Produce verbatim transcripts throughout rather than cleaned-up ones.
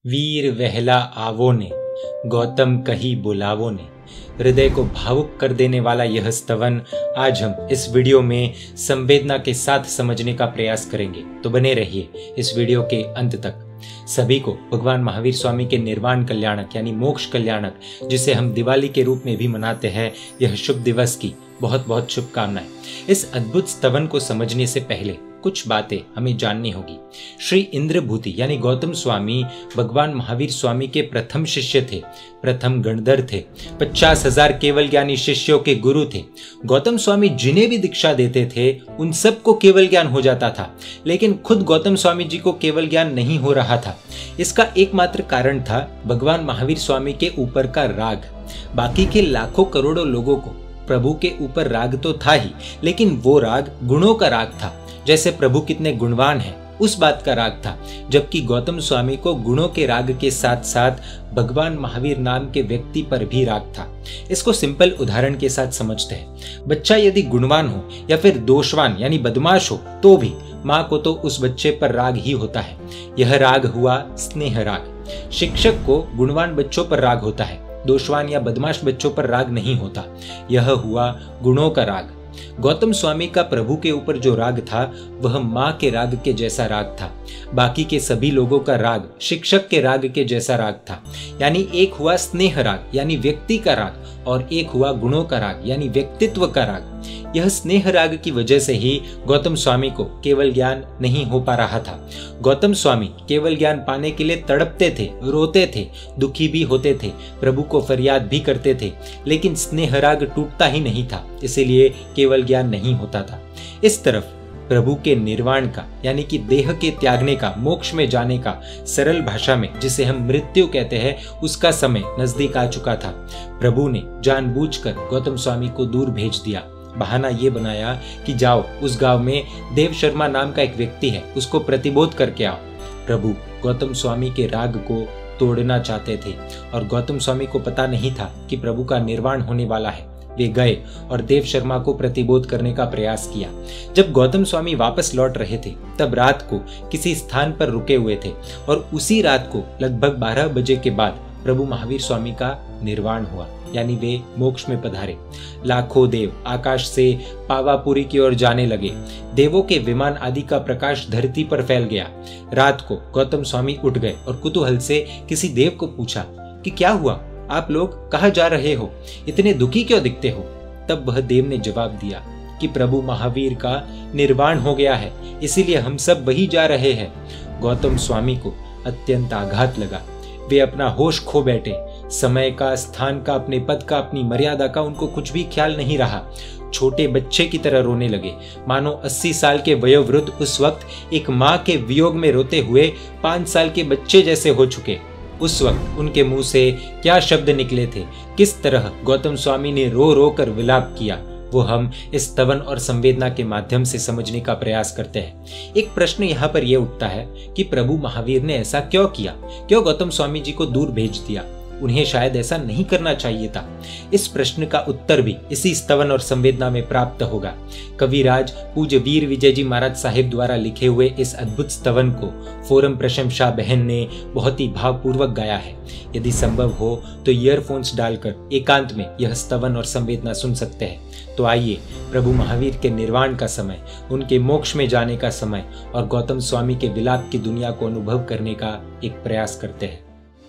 वीर वहला आवो ने, गौतम कही बुलावो ने। हृदय को भावुक कर देने वाला यह स्तवन आज हम इस वीडियो में संवेदना के साथ समझने का प्रयास करेंगे, तो बने रहिए इस वीडियो के अंत तक। सभी को भगवान महावीर स्वामी के निर्वाण कल्याणक यानी मोक्ष कल्याणक, जिसे हम दिवाली के रूप में भी मनाते हैं, यह शुभ दिवस की बहुत बहुत शुभकामनाएं। इस अद्भुत स्तवन को समझने से पहले कुछ बातें हमें जाननी होगी। श्री इंद्रभूति यानी गौतम स्वामी भगवान महावीर स्वामी के प्रथम शिष्य थे, प्रथम गणधर थे, पचास हजार केवल ज्ञानी शिष्यों के गुरु थे। गौतम स्वामी जिन्हें भी दीक्षा देते थे उन सबको केवल ज्ञान हो जाता था, लेकिन खुद गौतम स्वामी जी को केवल ज्ञान नहीं हो रहा था। इसका एकमात्र कारण था भगवान महावीर स्वामी के ऊपर का राग। बाकी के लाखों करोड़ों लोगों को प्रभु के ऊपर राग तो था ही, लेकिन वो राग गुणों का राग था। जैसे प्रभु कितने गुणवान हैं उस बात का राग था, जबकि गौतम स्वामी को गुणों के राग के साथ साथ भगवान महावीर नाम के व्यक्ति पर भी राग था। इसको सिंपल उदाहरण के साथ समझते हैं। बच्चा यदि गुणवान हो या फिर दोषवान यानी बदमाश हो तो भी माँ को तो उस बच्चे पर राग ही होता है। यह राग हुआ स्नेह राग। शिक्षक को गुणवान बच्चों पर राग होता है, दोषवान या बदमाश बच्चों पर राग नहीं होता। यह हुआ गुणों का राग। गौतम स्वामी का प्रभु के ऊपर जो राग था वह माँ के राग के जैसा राग था। बाकी के सभी लोगों का राग शिक्षक के राग के जैसा राग था। यानी एक हुआ स्नेह राग यानी व्यक्ति का राग, और एक हुआ गुणों का राग यानी व्यक्तित्व का राग। यह स्नेह राग की वजह से ही गौतम स्वामी को केवल ज्ञान नहीं हो पा रहा था। गौतम स्वामी केवल ज्ञान पाने के लिए तड़पते थे, रोते थे, दुखी भी होते थे, प्रभु को फरियाद भी करते थे, लेकिन स्नेह राग टूटता ही नहीं था, इसीलिए केवल ज्ञान नहीं होता था। इस तरफ प्रभु के निर्वाण का यानी कि देह के त्यागने का, मोक्ष में जाने का, सरल भाषा में जिसे हम मृत्यु कहते हैं, उसका समय नजदीक आ चुका था। प्रभु ने जानबूझकर गौतम स्वामी को दूर भेज दिया। बहाना ये बनाया कि जाओ उस गांव में देव शर्मा नाम का एक व्यक्ति है, उसको प्रतिबोध करके आओ। प्रभु गौतम स्वामी के राग को तोड़ना चाहते थे और गौतम स्वामी को पता नहीं था कि प्रभु का निर्वाण होने वाला है। वे गए और देव शर्मा को प्रतिबोध करने का प्रयास किया। जब गौतम स्वामी वापस लौट रहे थे तब रात को किसी स्थान पर रुके हुए थे, और उसी रात को लगभग बारह बजे के बाद प्रभु महावीर स्वामी का निर्वाण हुआ, यानी वे मोक्ष में पधारे। लाखों देव आकाश से पावापुरी की ओर जाने लगे। देवों के विमान आदि का प्रकाश धरती पर फैल गया। रात को गौतम स्वामी उठ गए और कुतूहल से किसी देव को पूछा कि क्या हुआ, आप लोग कहाँ जा रहे हो, इतने दुखी क्यों दिखते हो। तब वह देव ने जवाब दिया कि प्रभु महावीर का निर्वाण हो गया है, इसीलिए हम सब वही जा रहे हैं। गौतम स्वामी को अत्यंत आघात लगा। वे अपना होश खो बैठे। समय का, स्थान का, अपने पद का, अपनी मर्यादा का उनको कुछ भी ख्याल नहीं रहा। छोटे बच्चे की तरह रोने लगे, मानो अस्सी साल के वयोवृद्ध उस वक्त एक माँ के वियोग में रोते हुए पांच साल के बच्चे जैसे हो चुके। उस वक्त उनके मुंह से क्या शब्द निकले थे, किस तरह गौतम स्वामी ने रो रो कर विलाप किया, वो हम इस स्तवन और संवेदना के माध्यम से समझने का प्रयास करते हैं। एक प्रश्न यहाँ पर यह उठता है कि प्रभु महावीर ने ऐसा क्यों किया, क्यों गौतम स्वामी जी को दूर भेज दिया। उन्हें शायद ऐसा नहीं करना चाहिए था। इस प्रश्न का उत्तर भी इसी स्तवन और संवेदना में प्राप्त होगा। कविराज पूज्य वीर विजय जी महाराज साहिब द्वारा लिखे हुए इस अद्भुत स्तवन को फोरम प्रशंसा बहन ने बहुत ही भावपूर्वक गाया है। यदि संभव हो तो ईयरफोन्स डालकर एकांत में यह स्तवन और संवेदना सुन सकते हैं। तो आइए प्रभु महावीर के निर्वाण का समय, उनके मोक्ष में जाने का समय और गौतम स्वामी के विलाप की दुनिया को अनुभव करने का एक प्रयास करते हैं।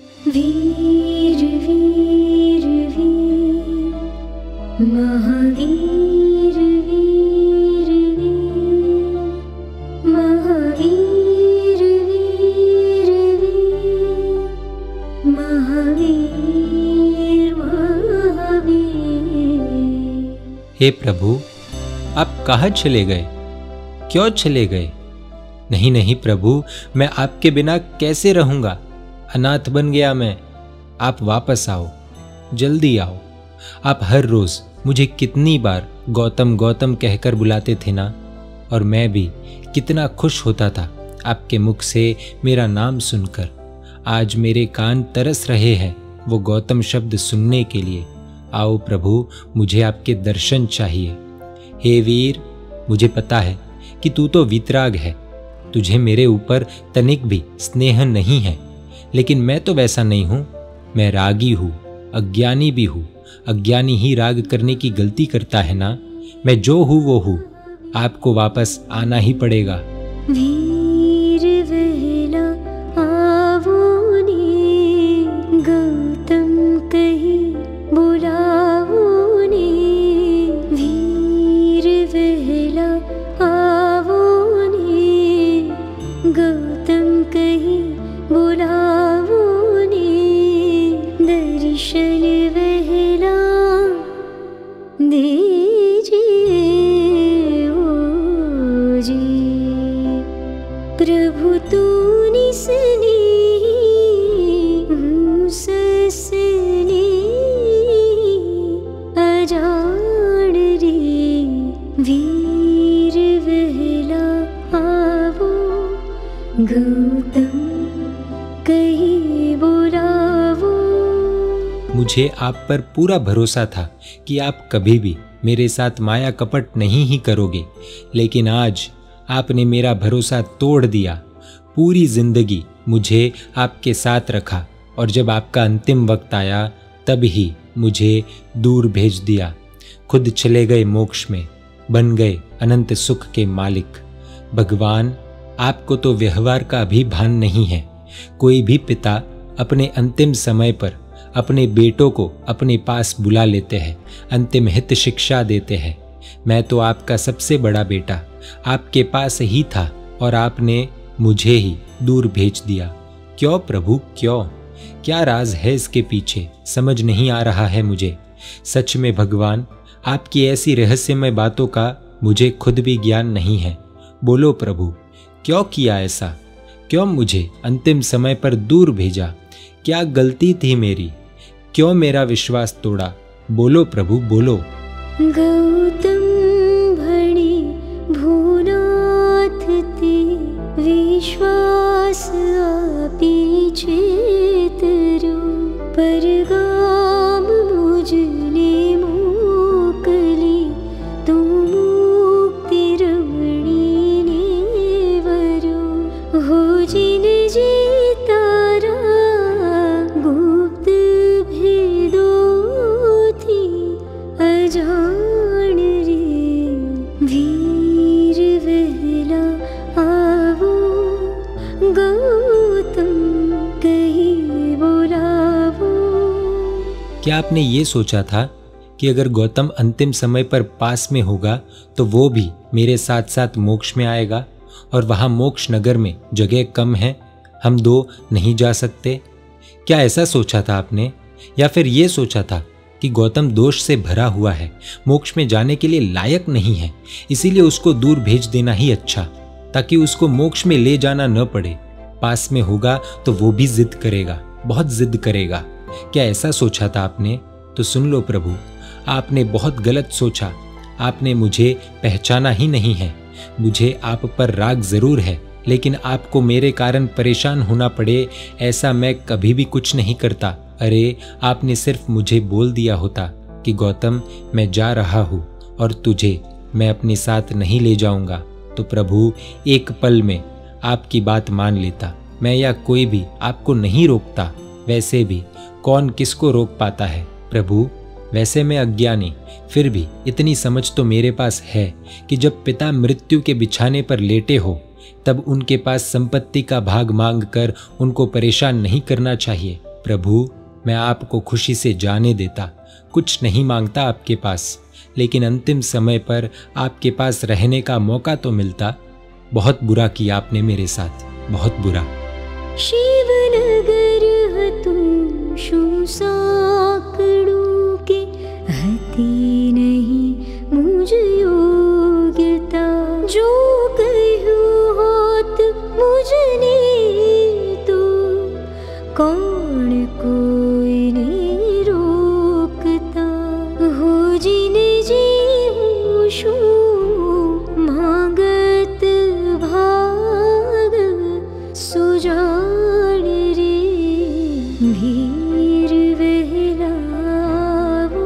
वीर वीर वीर महावीर वीर वीर महावीर वीर वीर महावीर महावीर। हे प्रभु, आप कहाँ चले गए, क्यों चले गए। नहीं नहीं प्रभु, मैं आपके बिना कैसे रहूंगा, अनाथ बन गया मैं। आप वापस आओ, जल्दी आओ। आप हर रोज मुझे कितनी बार गौतम गौतम कहकर बुलाते थे ना, और मैं भी कितना खुश होता था आपके मुख से मेरा नाम सुनकर। आज मेरे कान तरस रहे हैं वो गौतम शब्द सुनने के लिए। आओ प्रभु, मुझे आपके दर्शन चाहिए। हे वीर, मुझे पता है कि तू तो वीतराग है, तुझे मेरे ऊपर तनिक भी स्नेह नहीं है। लेकिन मैं तो वैसा नहीं हूँ। मैं रागी हूँ, अज्ञानी भी हूँ। अज्ञानी ही राग करने की गलती करता है ना। मैं जो हूँ वो हूँ, आपको वापस आना ही पड़ेगा। वीर वहला आवो ने, गौतम कहीं बुलावो ने। वीर वहला आवो ने, गौतम कहीं बुलावो ने। दर्शन वहला दीजिए ओ जी। प्रभु तू निसनी ससनी अजान रे। वीर वहला आवो, गौतम कहीं बुलावो। मुझे आप पर पूरा भरोसा था कि आप कभी भी मेरे साथ माया कपट नहीं ही करोगे, लेकिन आज आपने मेरा भरोसा तोड़ दिया। पूरी जिंदगी मुझे आपके साथ रखा और जब आपका अंतिम वक्त आया तब ही मुझे दूर भेज दिया। खुद चले गए मोक्ष में, बन गए अनंत सुख के मालिक। भगवान, आपको तो व्यवहार का भी भान नहीं है। कोई भी पिता अपने अंतिम समय पर अपने बेटों को अपने पास बुला लेते हैं, अंतिम हित शिक्षा देते हैं। मैं तो आपका सबसे बड़ा बेटा आपके पास ही था और आपने मुझे ही दूर भेज दिया। क्यों प्रभु, क्यों? क्या राज है इसके पीछे, समझ नहीं आ रहा है मुझे। सच में भगवान, आपकी ऐसी रहस्यमय बातों का मुझे खुद भी ज्ञान नहीं है। बोलो प्रभु, क्यों किया ऐसा? क्यों मुझे अंतिम समय पर दूर भेजा? क्या गलती थी मेरी? क्यों मेरा विश्वास तोड़ा? बोलो प्रभु, बोलो। गौतम भणी भूनाथ ते, विश्वास पीछे तरो। परगाम मुझने मोकली, तू मुक्ति रमणी ने वरो। हो जिन जी तारा गुप्त भेदो थी अजान रे। वीर वहला आवो, गौतम कहीं बुलावो। क्या आपने ये सोचा था कि अगर गौतम अंतिम समय पर पास में होगा तो वो भी मेरे साथ साथ मोक्ष में आएगा और वहाँ मोक्ष नगर में जगह कम है, हम दो नहीं जा सकते? क्या ऐसा सोचा था आपने? या फिर ये सोचा था कि गौतम दोष से भरा हुआ है, मोक्ष में जाने के लिए लायक नहीं है, इसीलिए उसको दूर भेज देना ही अच्छा, ताकि उसको मोक्ष में ले जाना न पड़े? पास में होगा तो वो भी जिद करेगा, बहुत जिद करेगा। क्या ऐसा सोचा था आपने? तो सुन लो प्रभु, आपने बहुत गलत सोचा। आपने मुझे पहचाना ही नहीं है। मुझे आप पर राग जरूर है, लेकिन आपको मेरे कारण परेशान होना पड़े ऐसा मैं कभी भी कुछ नहीं करता। अरे, आपने सिर्फ मुझे बोल दिया होता कि गौतम, मैं जा रहा हूँ और तुझे मैं अपने साथ नहीं ले जाऊंगा, तो प्रभु एक पल में आपकी बात मान लेता। मैं या कोई भी आपको नहीं रोकता। वैसे भी कौन किसको रोक पाता है प्रभु? वैसे मैं अज्ञानी, फिर भी इतनी समझ तो मेरे पास है कि जब पिता मृत्यु के बिछाने पर लेटे हो तब उनके पास संपत्ति का भाग मांग कर उनको परेशान नहीं करना चाहिए। प्रभु, मैं आपको खुशी से जाने देता, कुछ नहीं मांगता आपके पास, लेकिन अंतिम समय पर आपके पास रहने का मौका तो मिलता। बहुत बुरा किया आपने मेरे साथ, बहुत बुरा। शिवनगर हतु शु साकड़ों के, हती नहीं मुझ योग्यता। जो कहूँ होत मुझने तो, कौन कोई नहीं रोकता। हो जिन जी शु मांगत भाग, सुजान रे। भीर वहलावो,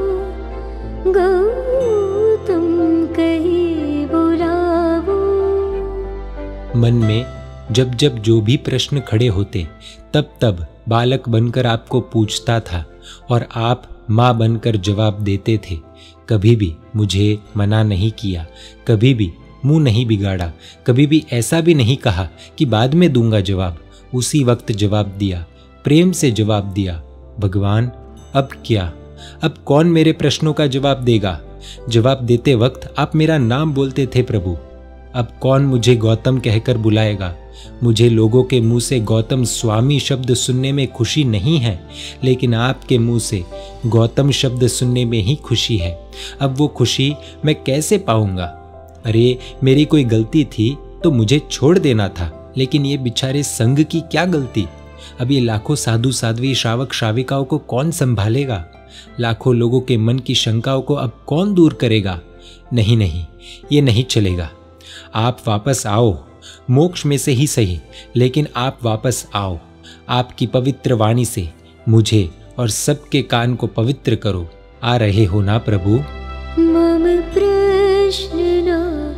गौतम कहीं बुलावो। मन में जब जब जो भी प्रश्न खड़े होते तब तब बालक बनकर आपको पूछता था और आप माँ बनकर जवाब देते थे। कभी भी मुझे मना नहीं किया, कभी भी मुंह नहीं बिगाड़ा, कभी भी ऐसा भी नहीं कहा कि बाद में दूंगा जवाब। उसी वक्त जवाब दिया, प्रेम से जवाब दिया। भगवान अब क्या? अब कौन मेरे प्रश्नों का जवाब देगा? जवाब देते वक्त आप मेरा नाम बोलते थे प्रभु। अब कौन मुझे गौतम कहकर बुलाएगा? मुझे लोगों के मुंह से गौतम स्वामी शब्द सुनने में खुशी नहीं है, लेकिन आपके मुंह से गौतम शब्द सुनने में ही खुशी है। अब वो खुशी मैं कैसे पाऊंगा? अरे मेरी कोई गलती थी तो मुझे छोड़ देना था, लेकिन ये बेचारे संघ की क्या गलती? अब ये लाखों साधु साध्वी श्रावक श्राविकाओं को कौन संभालेगा? लाखों लोगों के मन की शंकाओं को अब कौन दूर करेगा? नहीं नहीं, ये नहीं चलेगा। आप वापस आओ, मोक्ष में से ही सही, लेकिन आप वापस आओ। आपकी पवित्र वाणी से मुझे और सबके कान को पवित्र करो। आ रहे हो ना प्रभु? मम प्रश्न न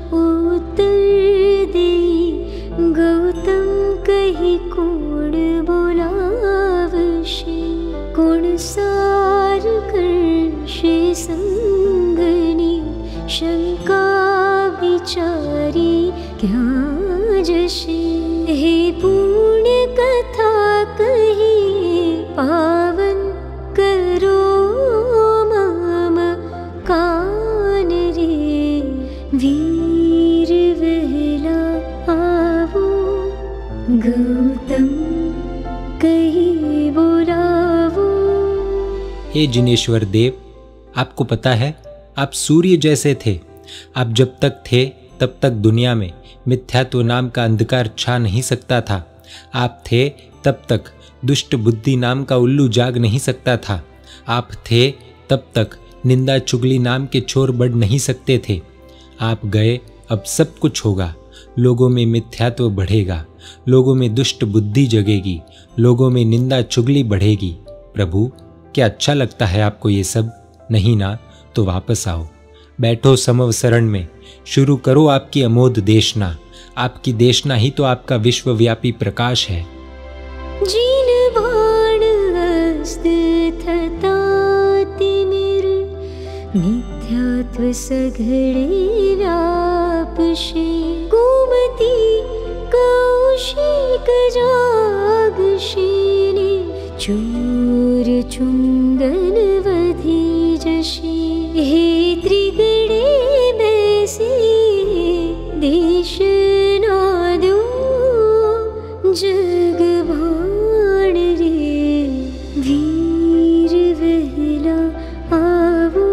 उत्तर दे, गौतम कही कोण बोलावशे। कोण सार करशे संगनी, शंका विचारी क्या जशे। हे पुण्य कथा कही पावन करो मम कान रे। वीर वहला आवो, गौतम कही बोलावो। हे जिनेश्वर देव, आपको पता है आप सूर्य जैसे थे। आप जब तक थे तब तक दुनिया में मिथ्यात्व नाम का अंधकार छा नहीं सकता था। आप थे तब तक दुष्ट बुद्धि नाम का उल्लू जाग नहीं सकता था। आप थे तब तक निंदा चुगली नाम के चोर बढ़ नहीं सकते थे। आप गए, अब सब कुछ होगा। लोगों में मिथ्यात्व बढ़ेगा, लोगों में दुष्ट बुद्धि जगेगी, लोगों में निंदा चुगली बढ़ेगी। प्रभु, क्या अच्छा लगता है आपको ये सब? नहीं ना, तो वापस आओ, बैठो समवसरण में, शुरू करो आपकी अमोद देशना। आपकी देशना ही तो आपका विश्वव्यापी प्रकाश है। जिन बाण हस्त थता तिमिर, मिथ्यात्व सघड़े व्यापशे। कुमति कौशिक जागशीले, चोर चुंगन वधी जशे। हे त्रिगणे बैसे देश ना दो, जग भाण रे। वीर वहला आवो,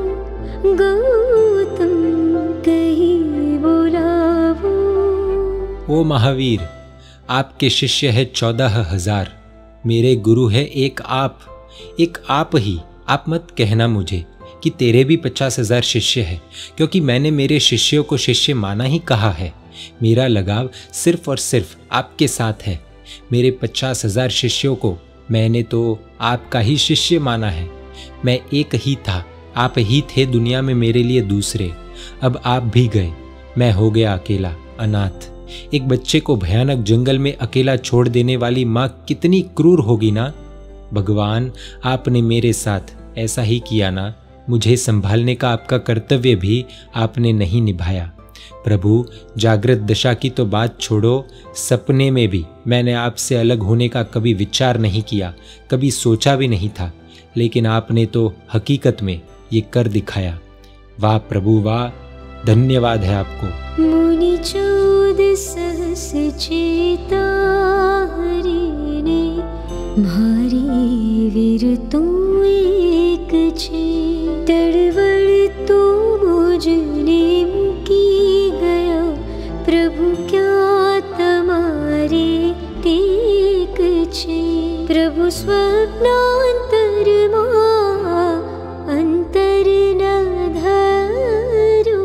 गौतम कही बोलावो। ओ महावीर, आपके शिष्य है चौदह हजार, मेरे गुरु है एक आप, एक आप ही। आप मत कहना मुझे कि तेरे भी पचास हजार शिष्य है, क्योंकि मैंने मेरे शिष्यों को शिष्य माना ही कहा है। मेरा लगाव सिर्फ और सिर्फ आपके साथ है। मेरे पचास हजार शिष्यों को मैंने तो आपका ही शिष्य माना है। मैं एक ही था, आप ही थे दुनिया में मेरे लिए दूसरे। अब आप भी गए, मैं हो गया अकेला, अनाथ। एक बच्चे को भयानक जंगल में अकेला छोड़ देने वाली माँ कितनी क्रूर होगी ना। भगवान, आपने मेरे साथ ऐसा ही किया ना। मुझे संभालने का आपका कर्तव्य भी आपने नहीं निभाया। प्रभु, जागृत दशा की तो बात छोड़ो, सपने में भी मैंने आपसे अलग होने का कभी विचार नहीं किया, कभी सोचा भी नहीं था, लेकिन आपने तो हकीकत में ये कर दिखाया। वाह प्रभु वाह, धन्यवाद है आपको। मुनि चौद सहस चेता हरिने, भारी वीर तू एक छे। तड़वड़ तो मुझने मुकी गया, प्रभु क्या तमारे टेक छे। प्रभु स्वप्नांतर मां अंतर न धरो,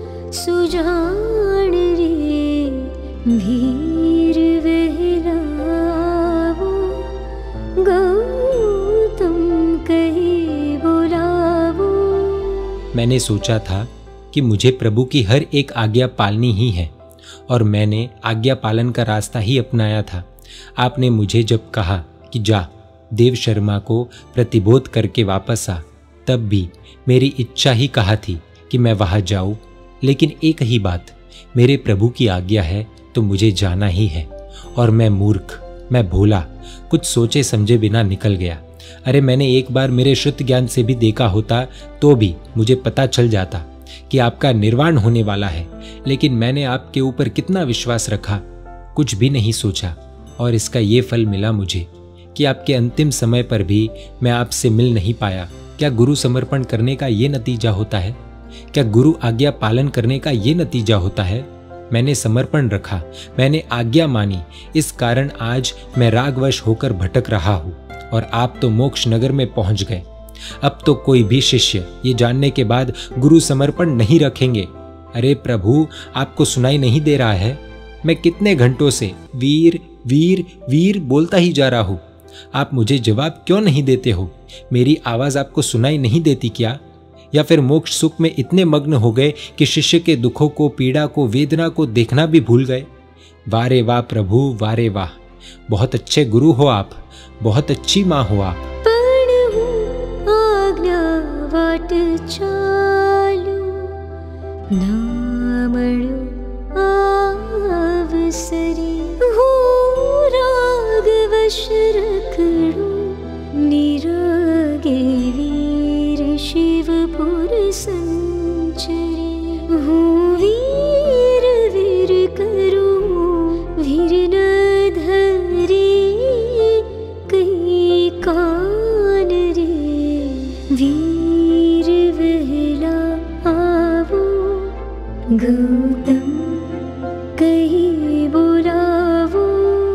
सुजान रे भीर वहलावो। गौतम कही बोलावो। मैंने सोचा था कि मुझे प्रभु की हर एक आज्ञा पालनी ही है, और मैंने आज्ञा पालन का रास्ता ही अपनाया था। आपने मुझे जब कहा कि जा देव शर्मा को प्रतिबोध करके वापस आ। तब भी मेरी इच्छा ही कहा थी कि मैं वहाँ जाऊँ, लेकिन एक ही बात, मेरे प्रभु की आज्ञा है तो मुझे जाना ही है। और मैं मूर्ख, मैं भोला, कुछ सोचे समझे बिना निकल गया। अरे मैंने एक बार मेरे श्रुत ज्ञान से भी देखा होता तो भी मुझे पता चल जाता कि आपका निर्वाण होने वाला है, लेकिन मैंने आपके ऊपर कितना विश्वास रखा, कुछ भी नहीं सोचा, और इसका ये फल मिला मुझे कि आपके अंतिम समय पर भी मैं आपसे मिल नहीं पाया। क्या गुरु समर्पण करने का ये नतीजा होता है? क्या गुरु आज्ञा पालन करने का ये नतीजा होता है? मैंने समर्पण रखा, मैंने आज्ञा मानी, इस कारण आज मैं रागवश होकर भटक रहा हूँ, और आप तो मोक्ष नगर में पहुंच गए। अब तो कोई भी शिष्य ये जानने के बाद गुरु समर्पण नहीं रखेंगे। अरे प्रभु, आपको सुनाई नहीं दे रहा है? मैं कितने घंटों से वीर वीर वीर बोलता ही जा रहा हूँ। आप मुझे जवाब क्यों नहीं देते हो? मेरी आवाज आपको सुनाई नहीं देती क्या? या फिर मोक्ष सुख में इतने मग्न हो गए कि शिष्य के दुखों को, पीड़ा को, वेदना को देखना भी भूल गए? वारे वाह प्रभु, वारे वाह, बहुत अच्छे गुरु हो आप, बहुत अच्छी माँ हो आप। आज्ञा वाट चालू नामळो आवसरी हो रागवश रखडू निरागे वीर शिवपुर संचरी हो वीर वीर करू वीर न धरी कई कान रे वीर वहला आवो गौतम कहीं बुलावो।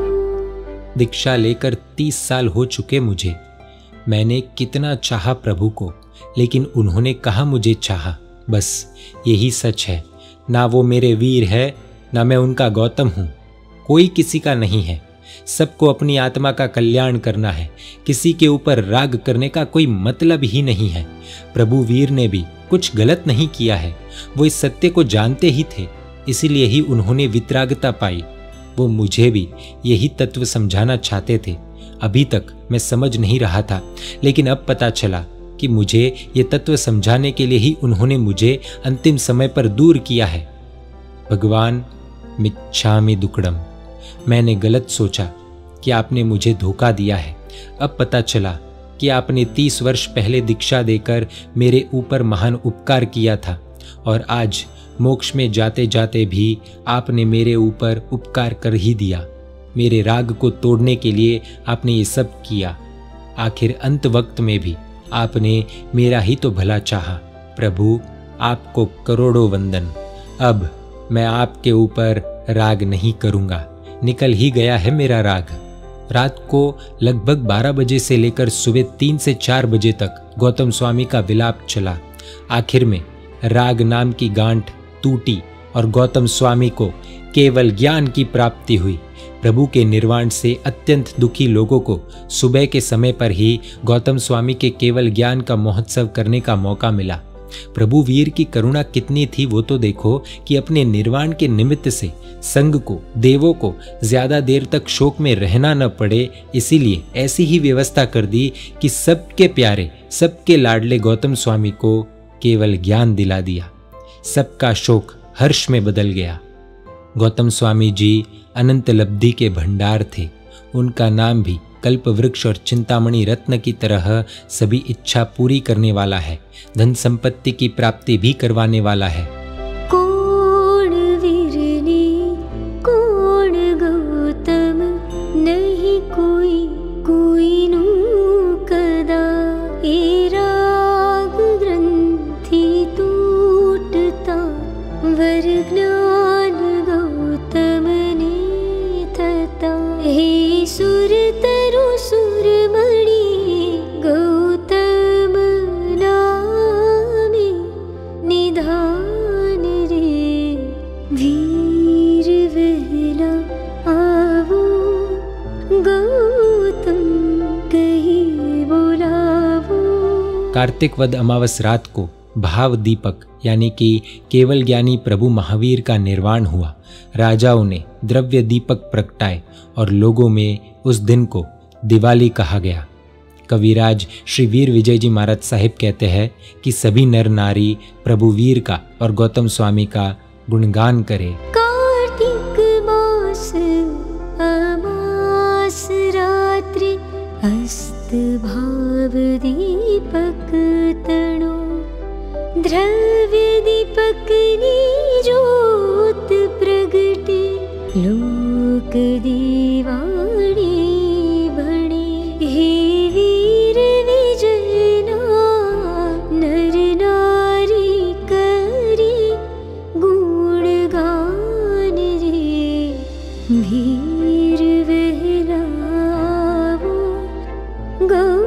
दीक्षा लेकर तीस साल हो चुके मुझे। मैंने कितना चाहा प्रभु को, लेकिन उन्होंने कहा मुझे चाहा। बस यही सच है, ना वो मेरे वीर है, ना मैं उनका गौतम हूँ। कोई किसी का नहीं है, सबको अपनी आत्मा का कल्याण करना है। किसी के ऊपर राग करने का कोई मतलब ही नहीं है। प्रभु वीर ने भी कुछ गलत नहीं किया है, वो इस सत्य को जानते ही थे, इसीलिए ही उन्होंने वितरागता पाई। वो मुझे भी यही तत्व समझाना चाहते थे। अभी तक मैं समझ नहीं रहा था, लेकिन अब पता चला कि मुझे ये तत्व समझाने के लिए ही उन्होंने मुझे अंतिम समय पर दूर किया है। भगवान मिच्छामि दुक्कडम। मैंने गलत सोचा कि आपने मुझे धोखा दिया है। अब पता चला कि आपने तीस वर्ष पहले दीक्षा देकर मेरे ऊपर महान उपकार किया था, और आज मोक्ष में जाते जाते भी आपने मेरे ऊपर उपकार कर ही दिया। मेरे राग को तोड़ने के लिए आपने ये सब किया। आखिर अंत वक्त में भी आपने मेरा ही तो भला चाहा। प्रभु, आपको करोड़ों वंदन। अब मैं आपके ऊपर राग नहीं करूँगा। निकल ही गया है मेरा राग। रात को लगभग बारह बजे से लेकर सुबह तीन से चार बजे तक गौतम स्वामी का विलाप चला। आखिर में राग नाम की गांठ टूटी और गौतम स्वामी को केवल ज्ञान की प्राप्ति हुई। प्रभु के निर्वाण से अत्यंत दुखी लोगों को सुबह के समय पर ही गौतम स्वामी के केवल ज्ञान का महोत्सव करने का मौका मिला। प्रभु वीर की करुणा कितनी थी वो तो देखो कि अपने निर्वाण के निमित्त से संघ को, देवों को ज्यादा देर तक शोक में रहना न पड़े, इसीलिए ऐसी ही व्यवस्था कर दी कि सबके प्यारे, सबके लाडले गौतम स्वामी को केवल ज्ञान दिला दिया। सबका शोक हर्ष में बदल गया। गौतम स्वामी जी अनंत लब्धि के भंडार थे। उनका नाम भी कल्प वृक्ष और चिंतामणि रत्न की तरह सभी इच्छा पूरी करने वाला है, धन संपत्ति की प्राप्ति भी करवाने वाला है। कौन वीरनी कौन गौतम, नहीं कोई कोई नु कदा। ए राग ग्रंथि टूटता वर ज्ञान गौतम ने थता। हे सुर तरु सुरमणि गौतम नामे निधान रे। वीर वहला आवो गौतम कहीं बुलावो। कार्तिक वद अमावस रात को भाव दीपक यानी कि केवल ज्ञानी प्रभु महावीर का निर्वाण हुआ। राजाओं ने द्रव्य दीपक प्रगटाए और लोगों में उस दिन को दिवाली कहा गया। कविराज श्री वीर विजय जी महाराज साहिब कहते हैं कि सभी नर नारी प्रभु वीर का और गौतम स्वामी का गुणगान करे। कार्तिक मास अमास रात्रि अस्त भाव दीपक तणो द्रव्य दीपक नी ज्योत प्रगटे लोक दीवानी बने। हे वीर विजय नर नारी करी गुणगान रे वीर वहलावो गौ